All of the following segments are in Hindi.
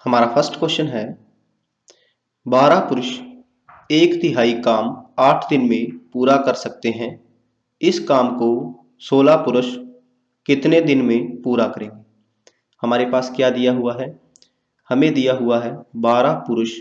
हमारा फर्स्ट क्वेश्चन है 12 पुरुष 1/3 काम 8 दिन में पूरा कर सकते हैं। इस काम को 16 पुरुष कितने दिन में पूरा करेंगे? हमारे पास क्या दिया हुआ है? हमें दिया हुआ है 12 पुरुष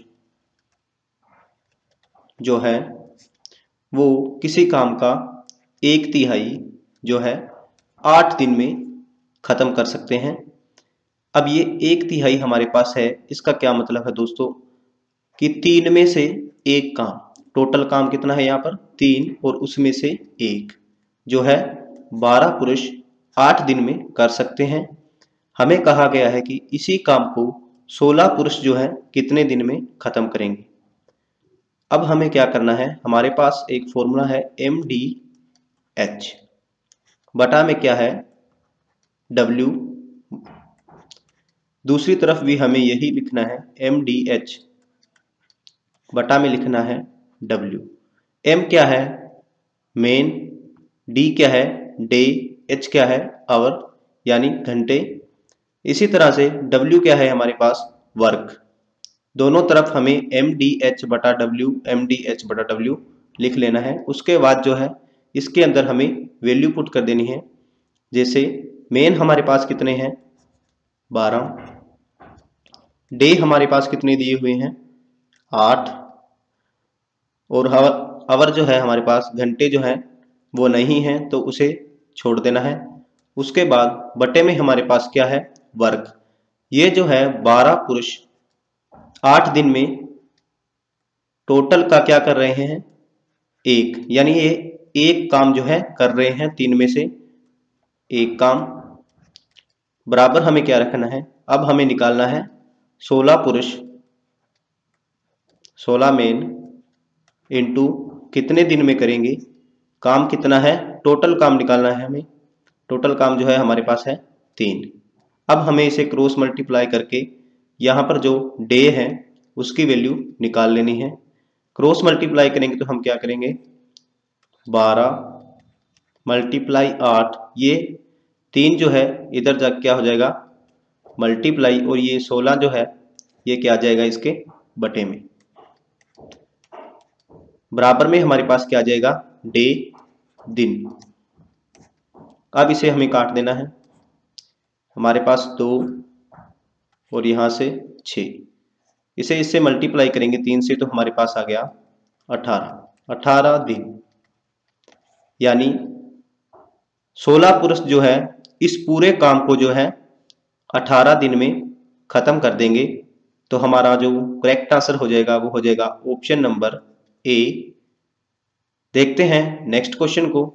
जो है वो किसी काम का 1/3 जो है 8 दिन में खत्म कर सकते हैं। अब ये 1/3 हमारे पास है, इसका क्या मतलब है दोस्तों कि 3 में से 1 काम, टोटल काम कितना है यहाँ पर 3 और उसमें से 1 जो है 12 पुरुष 8 दिन में कर सकते हैं। हमें कहा गया है कि इसी काम को 16 पुरुष जो है कितने दिन में खत्म करेंगे। अब हमें क्या करना है, हमारे पास एक फॉर्मूला है MDH बटा में क्या है W, दूसरी तरफ भी हमें यही लिखना है MDH बटा में लिखना है W। M क्या है मेन, D क्या है डे, H क्या है आवर यानी घंटे, इसी तरह से W क्या है हमारे पास वर्क। दोनों तरफ हमें MDH बटा W लिख लेना है। उसके बाद जो है इसके अंदर हमें वैल्यू पुट कर देनी है। जैसे मेन हमारे पास कितने हैं 12, डे हमारे पास कितने दिए हुए हैं 8, और आवर जो है हमारे पास घंटे जो है वो नहीं है तो उसे छोड़ देना है। उसके बाद बटे में हमारे पास क्या है वर्क। ये जो है 12 पुरुष 8 दिन में टोटल का क्या कर रहे हैं 1, यानी ये 1 काम जो है कर रहे हैं 3 में से 1 काम, बराबर हमें क्या रखना है, अब हमें निकालना है 16 पुरुष 16 मेन इंटू कितने दिन में करेंगे, काम कितना है, टोटल काम निकालना है हमें। टोटल काम जो है हमारे पास है 3। अब हमें इसे क्रॉस मल्टीप्लाई करके यहाँ पर जो डे है उसकी वैल्यू निकाल लेनी है। क्रॉस मल्टीप्लाई करेंगे तो हम क्या करेंगे 12 मल्टीप्लाई 8, ये 3 जो है इधर जा क्या हो जाएगा मल्टीप्लाई, और ये 16 जो है ये क्या आ जाएगा इसके बटे में, बराबर में हमारे पास क्या आ जाएगा डे दिन। अब इसे हमें काट देना है, हमारे पास 2 और यहाँ से 6, इसे इससे मल्टीप्लाई करेंगे 3 से तो हमारे पास आ गया 18 दिन, यानी 16 पुरुष जो है इस पूरे काम को जो है 18 दिन में खत्म कर देंगे। तो हमारा जो करेक्ट आंसर हो जाएगा वो हो जाएगा ऑप्शन नंबर ए। देखते हैं नेक्स्ट क्वेश्चन को।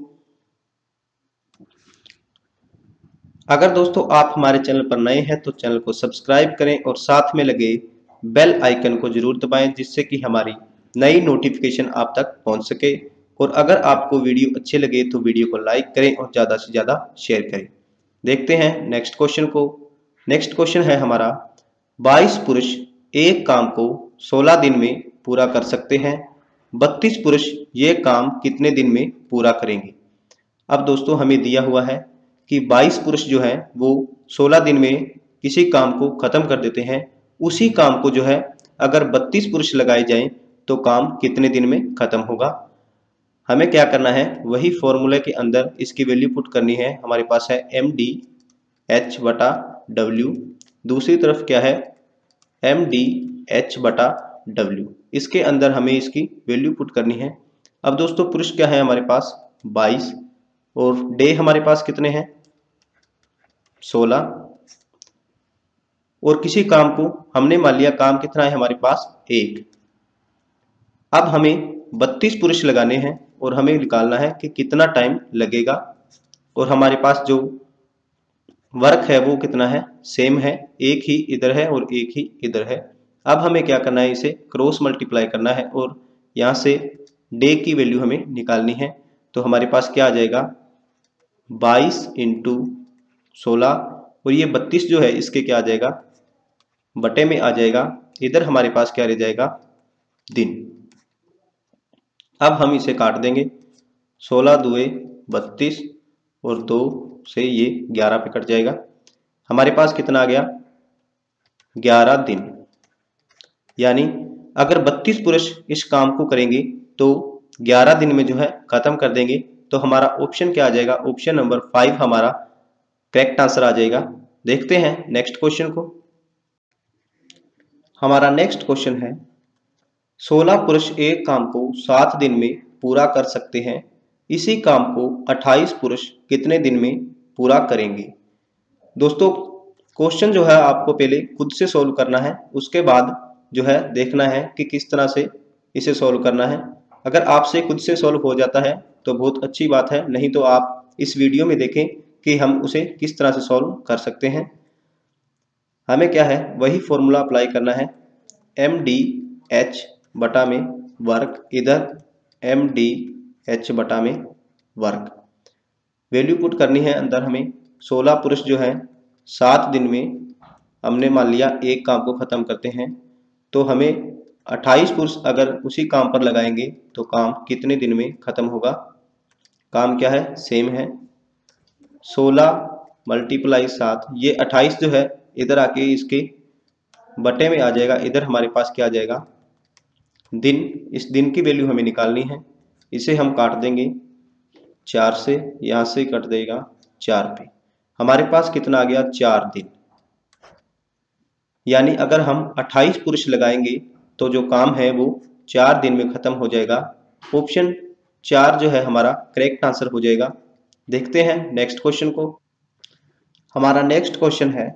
अगर दोस्तों आप हमारे चैनल पर नए हैं तो चैनल को सब्सक्राइब करें और साथ में लगे बेल आइकन को जरूर दबाएं, जिससे कि हमारी नई नोटिफिकेशन आप तक पहुंच सके। और अगर आपको वीडियो अच्छे लगे तो वीडियो को लाइक करें और ज़्यादा से ज़्यादा शेयर करें। देखते हैं नेक्स्ट क्वेश्चन को। नेक्स्ट क्वेश्चन है हमारा 22 पुरुष एक काम को 16 दिन में पूरा कर सकते हैं। 32 पुरुष ये काम कितने दिन में पूरा करेंगे? अब दोस्तों हमें दिया हुआ है कि 22 पुरुष जो है वो 16 दिन में किसी काम को खत्म कर देते हैं। उसी काम को जो है अगर 32 पुरुष लगाए जाएं तो काम कितने दिन में खत्म होगा? हमें क्या करना है, वही फॉर्मूले के अंदर इसकी वैल्यू पुट करनी है। हमारे पास है MDH बटा W, दूसरी तरफ क्या है MDH बटा W, इसके अंदर हमें इसकी वैल्यू पुट करनी है। अब दोस्तों पुरुष क्या है हमारे पास 22 और डे हमारे पास कितने हैं 16, और किसी काम को हमने मान लिया काम कितना है हमारे पास 1। अब हमें 32 पुरुष लगाने हैं और हमें निकालना है कि कितना टाइम लगेगा, और हमारे पास जो वर्क है वो कितना है सेम है, एक ही इधर है और एक ही इधर है। अब हमें क्या करना है, इसे क्रॉस मल्टीप्लाई करना है और यहाँ से डे की वैल्यू हमें निकालनी है। तो हमारे पास क्या आ जाएगा 22 इंटू 16, और ये 32 जो है इसके क्या आ जाएगा बटे में आ जाएगा, इधर हमारे पास क्या रह जाएगा दिन। अब हम इसे काट देंगे, 16 दुए 32 और 2 से ये 11 पे कट जाएगा। हमारे पास कितना आ गया 11 दिन। यानी अगर 32 पुरुष इस काम को करेंगे तो 11 दिन में जो है खत्म कर देंगे। तो हमारा ऑप्शन क्या आ जाएगा, ऑप्शन नंबर 5 हमारा करेक्ट आंसर आ जाएगा। देखते हैं नेक्स्ट क्वेश्चन को। हमारा नेक्स्ट क्वेश्चन है 16 पुरुष एक काम को 7 दिन में पूरा कर सकते हैं, इसी काम को 28 पुरुष कितने दिन में पूरा करेंगे। दोस्तों क्वेश्चन जो है आपको पहले खुद से सॉल्व करना है, उसके बाद जो है देखना है कि किस तरह से इसे सॉल्व करना है। अगर आपसे खुद से सॉल्व हो जाता है तो बहुत अच्छी बात है, नहीं तो आप इस वीडियो में देखें कि हम उसे किस तरह से सॉल्व कर सकते हैं। हमें क्या है, वही फॉर्मूला अप्लाई करना है, एम डी एच बटा में वर्क, इधर एम डी एच बटा में वर्क। वैल्यू पुट करनी है अंदर हमें। 16 पुरुष जो है 7 दिन में हमने मान लिया एक काम को ख़त्म करते हैं, तो हमें 28 पुरुष अगर उसी काम पर लगाएंगे तो काम कितने दिन में ख़त्म होगा। काम क्या है, सेम है, 16 मल्टीप्लाई 7, ये 28 जो है इधर आके इसके बटे में आ जाएगा। इधर हमारे पास क्या आ जाएगा, दिन। इस दिन की वैल्यू हमें निकालनी है, इसे हम काट देंगे 4 से, यहाँ से कट देगा 4 पे, हमारे पास कितना आ गया, 4 दिन। यानी अगर हम 28 पुरुष लगाएंगे तो जो काम है वो 4 दिन में खत्म हो जाएगा। ऑप्शन 4 जो है हमारा करेक्ट आंसर हो जाएगा। देखते हैं नेक्स्ट क्वेश्चन को। हमारा नेक्स्ट क्वेश्चन है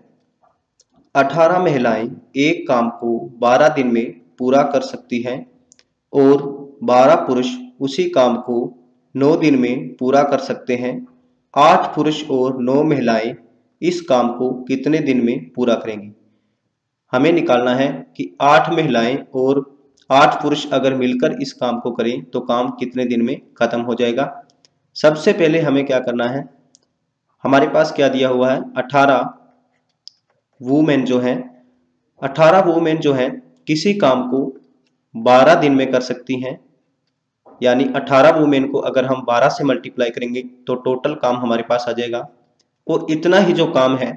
18 महिलाएं एक काम को 12 दिन में पूरा कर सकती हैं और 12 पुरुष उसी काम को 9 दिन में पूरा कर सकते हैं। 8 पुरुष और 9 महिलाएं इस काम को कितने दिन में पूरा करेंगी। हमें निकालना है कि 8 महिलाएं और 8 पुरुष अगर मिलकर इस काम को करें तो काम कितने दिन में खत्म हो जाएगा। सबसे पहले हमें क्या करना है, हमारे पास क्या दिया हुआ है, 18 वुमेन जो है, 18 वुमेन जो है किसी काम को 12 दिन में कर सकती हैं। यानी 18 वुमेन को अगर हम 12 से मल्टीप्लाई करेंगे तो टोटल काम हमारे पास आ जाएगा। और इतना ही जो काम है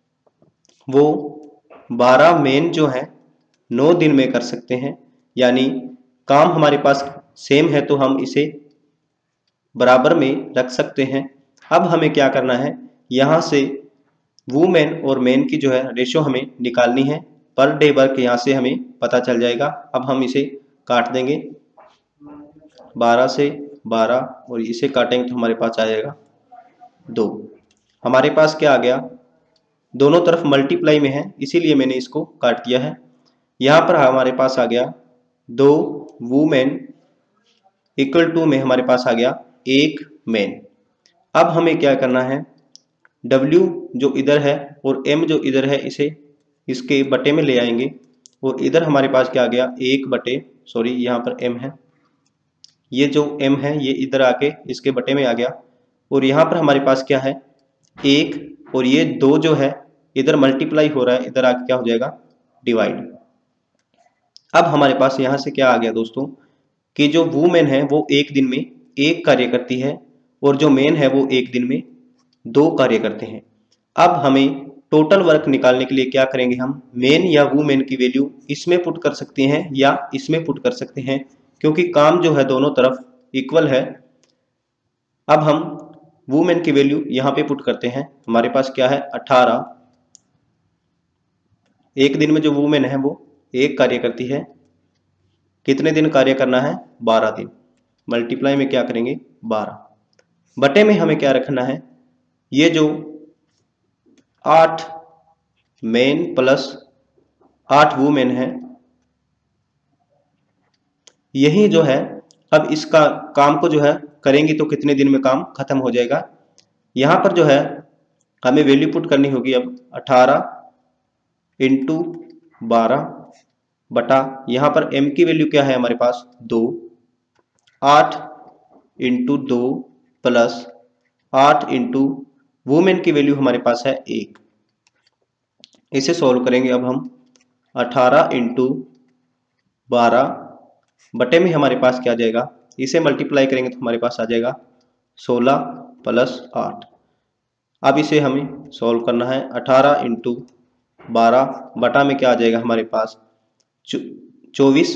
वो 12 मेन जो है 9 दिन में कर सकते हैं। यानी काम हमारे पास सेम है तो हम इसे बराबर में रख सकते हैं। अब हमें क्या करना है, यहाँ से वुमेन और मेन की जो है रेशो हमें निकालनी है। पर डे वर्क यहाँ से हमें पता चल जाएगा। अब हम इसे काट देंगे 12 से 12 और इसे काटेंगे तो हमारे पास आ जाएगा 2। हमारे पास क्या आ गया, दोनों तरफ मल्टीप्लाई में है इसीलिए मैंने इसको काट दिया है। यहाँ पर हमारे पास आ गया 2 वुमेन इक्वल टू में हमारे पास आ गया 1 मैन। अब हमें क्या करना है, W जो इधर है और M जो इधर है इसे इसके बटे में ले आएंगे और इधर हमारे पास क्या आ गया, 1 बटे, सॉरी यहाँ पर M है, ये जो M है ये इधर आके इसके बटे में आ गया। और यहाँ पर हमारे पास क्या है, 1 और ये 2 जो है इधर मल्टीप्लाई हो रहा है, इधर आके क्या हो जाएगा, डिवाइड। अब हमारे पास यहाँ से क्या आ गया दोस्तों कि जो वुमेन है वो एक दिन में एक कार्य करती है और जो मेन है वो एक दिन में 2 कार्य करते हैं। अब हमें टोटल वर्क निकालने के लिए क्या करेंगे, हम मेन या वुमेन की वैल्यू इसमें पुट कर सकते हैं या इसमें पुट कर सकते हैं, क्योंकि काम जो है दोनों तरफ इक्वल है। अब हम वुमेन की वैल्यू यहाँ पे पुट करते हैं, हमारे पास क्या है 18, एक दिन में जो वुमेन है वो एक कार्य करती है, कितने दिन कार्य करना है, 12 दिन। मल्टीप्लाई में क्या करेंगे 12, बटे में हमें क्या रखना है, ये जो 8 मेन प्लस 8 वुमेन है यही जो है, अब इसका काम को जो है करेंगे तो कितने दिन में काम खत्म हो जाएगा। यहाँ पर जो है हमें वैल्यू पुट करनी होगी अब 18 इंटू 12 बटा, यहाँ पर m की वैल्यू क्या है हमारे पास 2, 8 इंटू 2 प्लस 8 इंटू वुमेन की वैल्यू हमारे पास है 1। इसे सॉल्व करेंगे अब हम 18 इंटू 12 बटे में हमारे पास क्या आ जाएगा, इसे मल्टीप्लाई करेंगे तो हमारे पास आ जाएगा 16 प्लस 8। अब इसे हमें सॉल्व करना है, 18 इंटू 12 बटा में क्या आ जाएगा हमारे पास 24,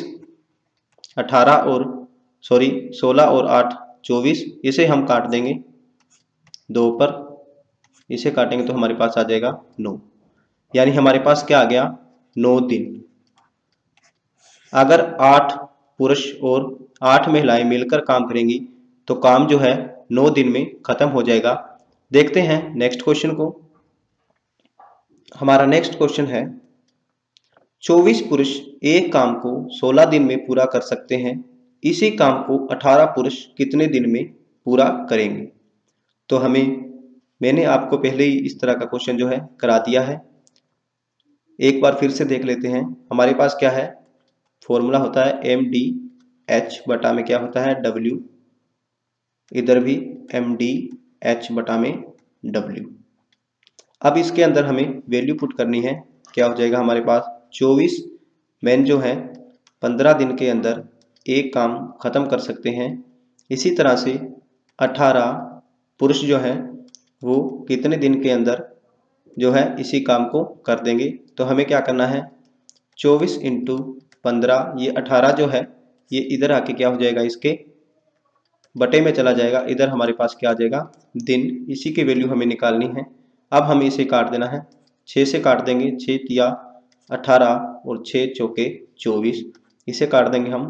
16 और 8 24, इसे हम काट देंगे 2 पर, इसे काटेंगे तो हमारे पास आ जाएगा 9, यानी हमारे पास क्या आ गया 9 दिन। अगर 8 पुरुष और 8 महिलाएं मिलकर काम करेंगी तो काम जो है 9 दिन में खत्म हो जाएगा। देखते हैं नेक्स्ट क्वेश्चन को। हमारा नेक्स्ट क्वेश्चन है 24 पुरुष एक काम को 16 दिन में पूरा कर सकते हैं, इसी काम को 18 पुरुष कितने दिन में पूरा करेंगे। तो मैंने आपको पहले ही इस तरह का क्वेश्चन जो है करा दिया है, एक बार फिर से देख लेते हैं। हमारे पास क्या है, फॉर्मूला होता है MDH बटा में क्या होता है W, इधर भी MDH बटा में W। अब इसके अंदर हमें वैल्यू पुट करनी है, क्या हो जाएगा हमारे पास 24 मैन जो है 15 दिन के अंदर एक काम खत्म कर सकते हैं, इसी तरह से 18 पुरुष जो है वो कितने दिन के अंदर जो है इसी काम को कर देंगे। तो हमें क्या करना है 24 इंटू 15, ये 18 जो है ये इधर आके क्या हो जाएगा, इसके बटे में चला जाएगा, इधर हमारे पास क्या आ जाएगा दिन, इसी की वैल्यू हमें निकालनी है। अब हमें इसे काट देना है, 6 से काट देंगे, 6 तिया 18 और 6 चौके 24, इसे काट देंगे हम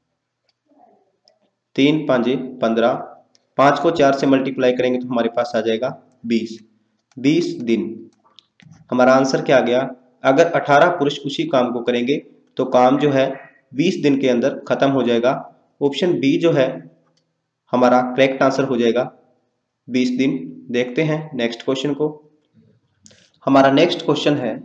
3 पांजे 15, 5 को 4 से मल्टीप्लाई करेंगे तो हमारे पास आ जाएगा 20 दिन। हमारा आंसर क्या आ गया, अगर 18 पुरुष उसी काम को करेंगे तो काम जो है 20 दिन के अंदर खत्म हो जाएगा। ऑप्शन बी जो है हमारा करेक्ट आंसर हो जाएगा 20 दिन। देखते हैं नेक्स्ट क्वेश्चन को। हमारा नेक्स्ट क्वेश्चन है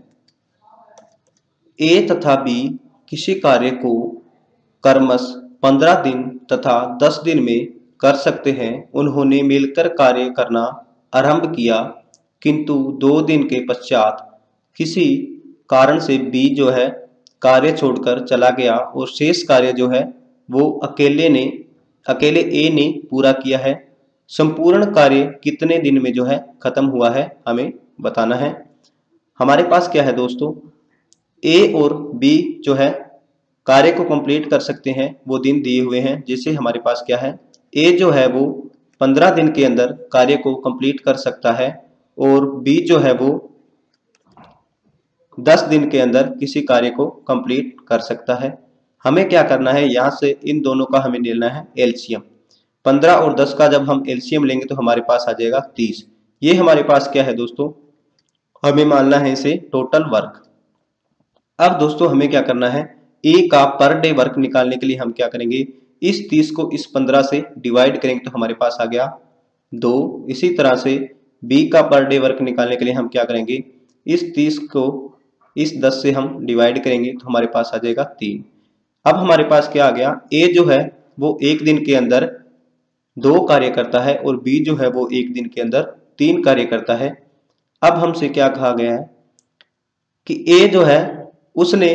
ए तथा बी किसी कार्य को क्रमश 15 दिन तथा 10 दिन में कर सकते हैं। उन्होंने मिलकर कार्य करना आरंभ किया, किंतु 2 दिन के पश्चात किसी कारण से बी जो है कार्य छोड़कर चला गया और शेष कार्य जो है वो अकेले ए ने पूरा किया है। संपूर्ण कार्य कितने दिन में जो है खत्म हुआ है, हमें बताना है। हमारे पास क्या है दोस्तों, ए और बी जो है कार्य को कंप्लीट कर सकते हैं, वो दिन दिए हुए हैं। जैसे हमारे पास क्या है, ए जो है वो 15 दिन के अंदर कार्य को कंप्लीट कर सकता है और बी जो है वो 10 दिन के अंदर किसी कार्य को कंप्लीट कर सकता है। हमें क्या करना है, यहाँ से इन दोनों का हमें लेना है एलसीएम। 15 और 10 का जब हम एलसीएम लेंगे तो हमारे पास आ जाएगा 30। ये हमारे पास क्या है दोस्तों, हमें मानना है इसे टोटल वर्क। अब दोस्तों हमें क्या करना है, ए का पर डे वर्क निकालने के लिए हम क्या करेंगे, इस 30 को इस 15 से डिवाइड करेंगे तो हमारे पास आ गया 2। इसी तरह से बी का पर डे वर्क निकालने के लिए हम क्या करेंगे, इस 30 को इस 10 से हम डिवाइड करेंगे तो हमारे पास आ जाएगा 3। अब हमारे पास क्या आ गया, ए जो है वो एक दिन के अंदर 2 कार्य करता है और बी जो है वो एक दिन के अंदर 3 कार्य करता है। अब हमसे क्या कहा गया है कि ए जो है उसने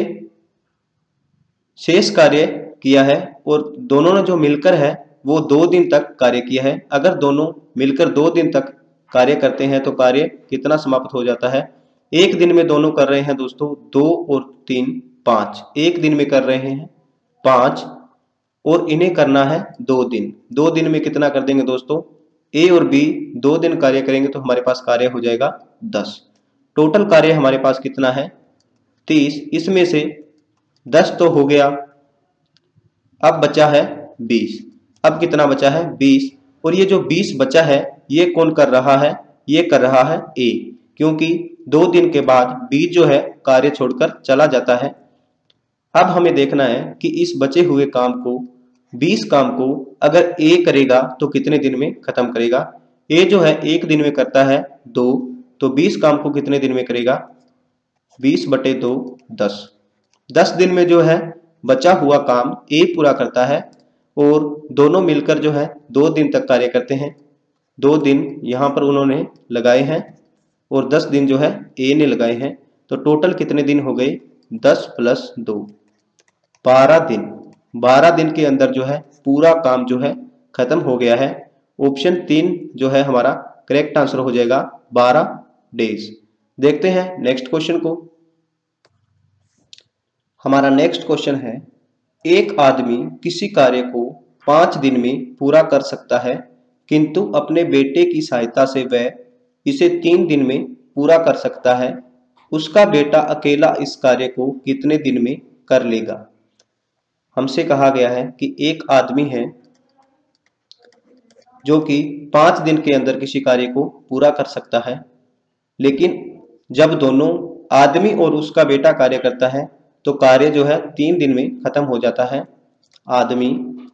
शेष कार्य किया है और दोनों ने जो मिलकर है वो 2 दिन तक कार्य किया है। अगर दोनों मिलकर 2 दिन तक कार्य करते हैं तो कार्य कितना समाप्त हो जाता है, एक दिन में दोनों कर रहे हैं दोस्तों 2 और 3 5, एक दिन में कर रहे हैं 5 और इन्हें करना है 2 दिन। 2 दिन में कितना कर देंगे दोस्तों, ए और बी 2 दिन कार्य करेंगे तो हमारे पास कार्य हो जाएगा 10। टोटल कार्य हमारे पास कितना है 30, इसमें से 10 तो हो गया, अब बचा है 20। अब कितना बचा है 20, और ये जो 20 बचा है ये कौन कर रहा है, ये कर रहा है ए, क्योंकि 2 दिन के बाद बी जो है कार्य छोड़कर चला जाता है। अब हमें देखना है कि इस बचे हुए काम को 20 काम को अगर ए करेगा तो कितने दिन में खत्म करेगा। ए जो है एक दिन में करता है 2, तो 20 काम को कितने दिन में करेगा, 20 बटे 2 10। 10 दिन में जो है बचा हुआ काम ए पूरा करता है और दोनों मिलकर जो है 2 दिन तक कार्य करते हैं। 2 दिन यहाँ पर उन्होंने लगाए हैं और 10 दिन जो है ए ने लगाए हैं, तो टोटल कितने दिन हो गए, 10 प्लस 2 12 दिन। 12 दिन के अंदर जो है पूरा काम जो है खत्म हो गया है। ऑप्शन 3 जो है हमारा करेक्ट आंसर हो जाएगा 12 डेज। देखते हैं नेक्स्ट क्वेश्चन को। हमारा नेक्स्ट क्वेश्चन है एक आदमी किसी कार्य को 5 दिन में पूरा कर सकता है, किंतु अपने बेटे की सहायता से वह इसे 3 दिन में पूरा कर सकता है। उसका बेटा अकेला इस कार्य को कितने दिन में कर लेगा? हमसे कहा गया है कि एक आदमी है जो कि 5 दिन के अंदर किसी कार्य को पूरा कर सकता है, लेकिन जब दोनों आदमी और उसका बेटा कार्य करता है तो कार्य जो है 3 दिन में खत्म हो जाता है। आदमी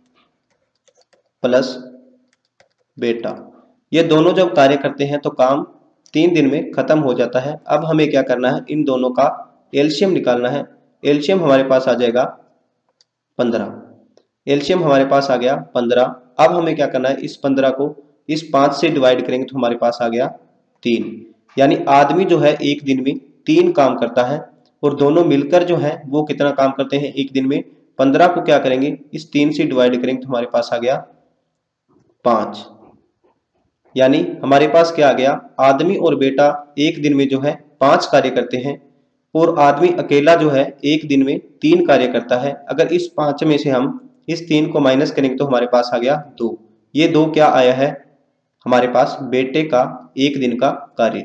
प्लस बेटा, ये दोनों जब कार्य करते हैं तो काम 3 दिन में खत्म हो जाता है। अब हमें क्या करना है, इन दोनों का एलसीएम निकालना है। एलसीएम हमारे पास आ जाएगा 15। एलसीएम हमारे पास आ गया 15। अब हमें क्या करना है, इस 15 को इस 5 से डिवाइड करेंगे तो हमारे पास आ गया 3। यानी आदमी जो है एक दिन में 3 काम करता है और दोनों मिलकर जो है वो कितना काम करते हैं एक दिन में। 15 को क्या करेंगे, इस 3 से डिवाइड करेंगे तो हमारे पास आ गया 5। यानी हमारे पास क्या आ गया, आदमी और बेटा एक दिन में जो है 5 कार्य करते हैं और आदमी अकेला जो है एक दिन में 3 कार्य करता है। अगर इस 5 में से हम इस 3 को माइनस करेंगे तो हमारे पास आ गया 2। ये 2 क्या आया है हमारे पास, बेटे का एक दिन का कार्य।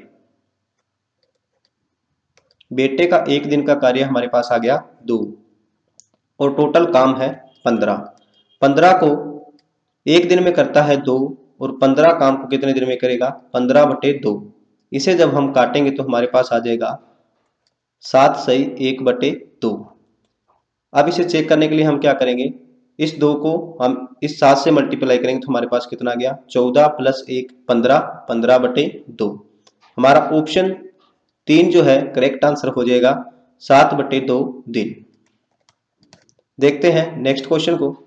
बेटे का एक दिन का कार्य हमारे पास आ गया 2 और टोटल काम है 15। 15 को एक दिन में करता है 2 और 15 काम को कितने दिन में करेगा, 15/2। इसे जब हम काटेंगे तो हमारे पास आ जाएगा 7 सही 1/2। अब इसे चेक करने के लिए हम क्या करेंगे, इस 2 को हम इस 7 से मल्टीप्लाई करेंगे तो हमारे पास कितना आ गया, 14 + 1 15, 15/2। हमारा ऑप्शन 3 जो है करेक्ट आंसर हो जाएगा 7/2 दिन। देखते हैं नेक्स्ट क्वेश्चन को।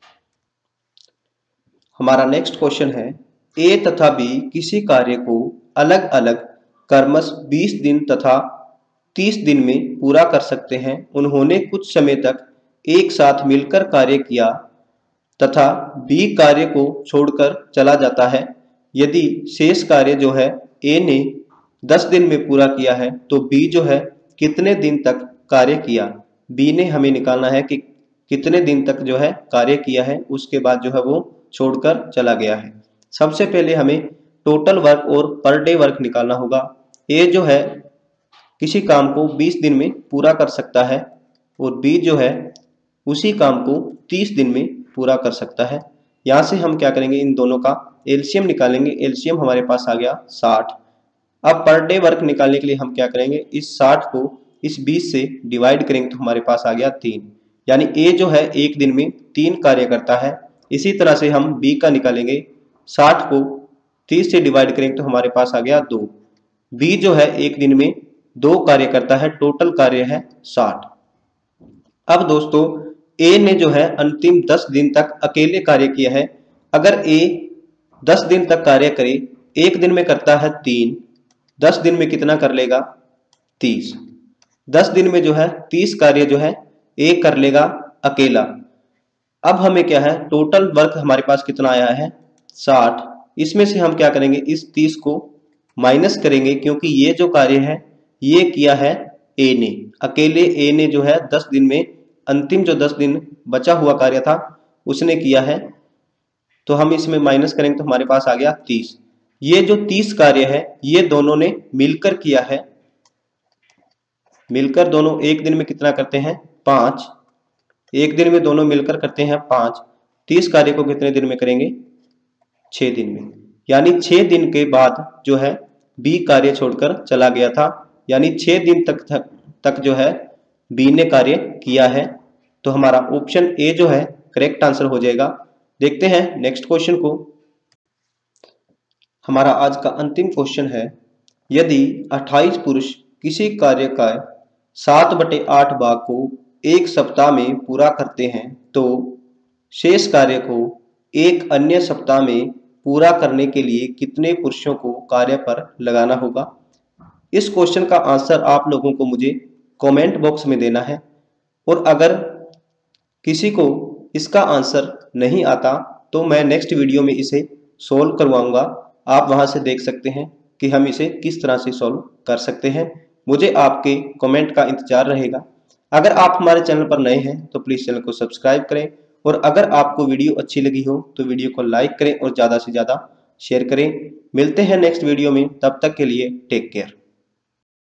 हमारा नेक्स्ट क्वेश्चन है, ए तथा बी किसी कार्य को अलग अलग क्रमश 20 दिन तथा 30 दिन में पूरा कर सकते हैं। उन्होंने कुछ समय तक एक साथ मिलकर कार्य किया तथा बी कार्य को छोड़कर चला जाता है। यदि शेष कार्य जो है ए ने 10 दिन में पूरा किया है तो बी जो है कितने दिन तक कार्य किया। बी ने हमें निकालना है कि कितने दिन तक जो है कार्य किया है, उसके बाद जो है वो छोड़कर चला गया है। सबसे पहले हमें टोटल वर्क और पर डे वर्क निकालना होगा। ए जो है किसी काम को 20 दिन में पूरा कर सकता है और बी जो है उसी काम को 30 दिन में पूरा कर सकता है। यहाँ से हम क्या करेंगे, इन दोनों का एलसीएम निकालेंगे। एलसीएम हमारे पास आ गया 60। अब पर डे वर्क निकालने के लिए हम क्या करेंगे, इस 60 को इस 20 से डिवाइड करेंगे तो हमारे पास आ गया 3। यानी ए जो है एक दिन में 3 कार्य करता है। इसी तरह से हम बी का निकालेंगे, 60 को 30 से डिवाइड करेंगे तो हमारे पास आ गया 2। बी जो है एक दिन में 2 कार्य करता है, टोटल कार्य है 60। अब दोस्तों ए ने जो है अंतिम 10 दिन तक अकेले कार्य किया है। अगर ए 10 दिन तक कार्य करे, एक दिन में करता है 3, 10 दिन में कितना कर लेगा 30। 10 दिन में जो है 30 कार्य जो है ए कर लेगा अकेला। अब हमें क्या है, टोटल वर्क हमारे पास कितना आया है 60। इसमें से हम क्या करेंगे, इस 30 को माइनस करेंगे क्योंकि ये जो कार्य है ये किया है ए ने अकेले। ए ने जो है 10 दिन में अंतिम जो 10 दिन बचा हुआ कार्य था उसने किया है, तो हम इसमें माइनस करेंगे तो हमारे पास आ गया 30। ये जो 30 कार्य है ये दोनों ने मिलकर किया है। मिलकर दोनों एक दिन में कितना करते हैं 5। एक दिन में दोनों मिलकर करते हैं 5। 30 कार्य को कितने दिन में करेंगे 6 दिन में। यानी 6 दिन के बाद जो है बी कार्य छोड़कर चला गया था। यानी 6 दिन तक जो है बी ने कार्य किया है। तो हमारा ऑप्शन ए जो है करेक्ट आंसर हो जाएगा। देखते हैं नेक्स्ट क्वेश्चन को। हमारा आज का अंतिम क्वेश्चन है, यदि 28 पुरुष किसी कार्य का 7/8 भाग को एक सप्ताह में पूरा करते हैं तो शेष कार्य को एक अन्य सप्ताह में पूरा करने के लिए कितने पुरुषों को कार्य पर लगाना होगा। इस क्वेश्चन का आंसर आप लोगों को मुझे कमेंट बॉक्स में देना है और अगर किसी को इसका आंसर नहीं आता तो मैं नेक्स्ट वीडियो में इसे सॉल्व करवाऊंगा। आप वहां से देख सकते हैं कि हम इसे किस तरह से सॉल्व कर सकते हैं। मुझे आपके कमेंट का इंतजार रहेगा। अगर आप हमारे चैनल पर नए हैं तो प्लीज चैनल को सब्सक्राइब करें, और अगर आपको वीडियो अच्छी लगी हो तो वीडियो को लाइक करें और ज्यादा से ज्यादा शेयर करें। मिलते हैं नेक्स्ट वीडियो में, तब तक के लिए टेक केयर।